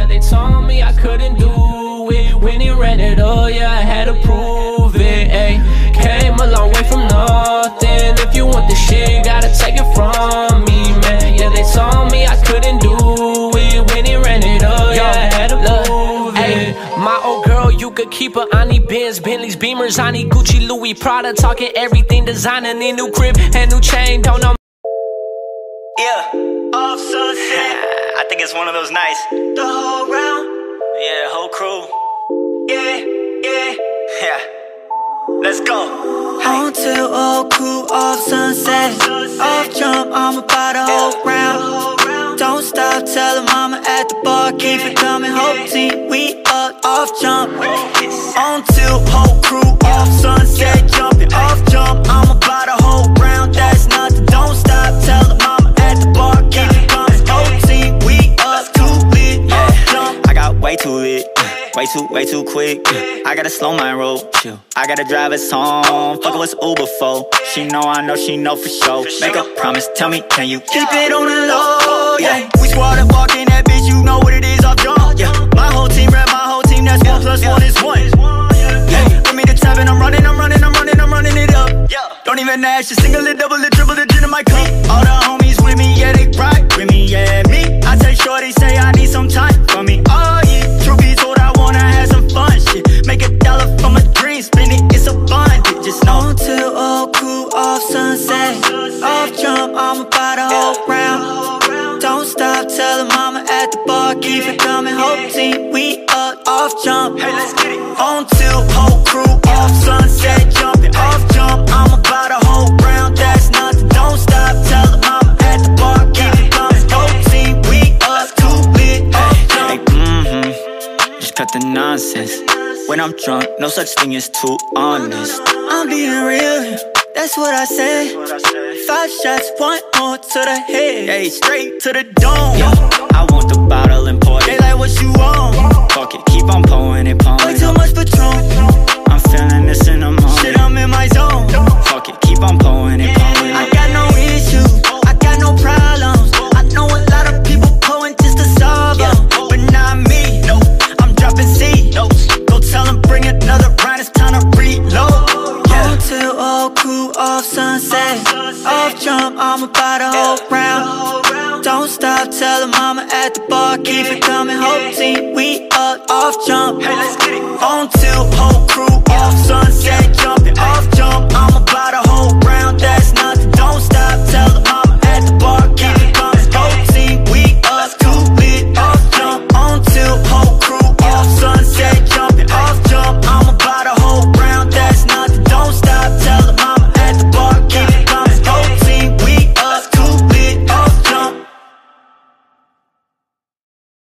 they told me I couldn't do it. When he ran it up, yeah, I had to prove it. Ay, came a long way from nothing. If you want the shit, gotta take it from me, man. Yeah, they told me I couldn't do it. When he ran it up, yeah, I had to prove it. My old girl, you could keep her. I need Benz, Bentleys, Beamers. I need Gucci, Louis, Prada. Talking everything designer. Need new crib and new chain. Don't know. Yeah, off sunset. I think it's one of those nights. The whole round. Yeah, the whole crew. Yeah. Let's go. On till old crew, off sunset. Off jump, I'm about a whole round. Don't stop, tell her mama at the bar, keep it coming. Whole team, we up, off jump. On till whole crew, off sunset, jumping. Off jump, I'm about a whole round. That's nothing. Don't stop, tell her mama at the bar, keep it coming. Whole team, we up, too lit, off jump. I got way too lit. Way too quick. I gotta slow my roll. I gotta drive us home. Fuck it, what's Uber for? She know, I know, she know for sure. Make a promise, tell me, can you keep it on the low? Yeah, we squad up, walk in that bitch, you know what it is, off jump. Yeah, my whole team, rap my whole team, that's 1 + 1 is 1. Yeah, give me the tab and I'm running it up. Don't even ask, just single it, double it, triple it, gin in my cup. All the homies with me, yeah, they ride with me, yeah, me. I tell shorty, say I need some time for me. Oh yeah, truth be told, I wanna have some fun shit. Make $1 from a dream, spend it, it's abundant. Just know. On till old crew, off sunset. Off jump, I'm about a whole round. Don't stop, tell her mama at the bar, keep it coming. Whole team, we up, off jump. Hey, let's get it. On till whole crew, off sunset, jumping. Off jump, I'm about a whole round. That's nothing. Don't stop, tell her mama at the bar, keep it coming. Whole team, we up, too lit, off jump. Hey, just cut the nonsense. When I'm drunk, no such thing as too honest. I'm being real, that's what I said. 5 shots, 1 more to the head. Hey, straight to the dome. Yeah, I want the bottle and pour it. They like what you want. Fuck it, keep on pouring it, pouring. Way too much Patron. I'm feeling this in the moment. Shit, I'm in my zone. Fuck it, keep on pouring it, pouring. I got no issues, I got no problems. I know a lot of people pulling just to solve them, but not me. No, I'm dropping C. Go tell them bring another round, it's time to reload. On till old crew, off sunset. Off jump, I'm about a whole round. Don't stop, tell her mama at the bar, keep it coming. Whole team, we up, off jump. Hey, let's get it. On till whole crew, off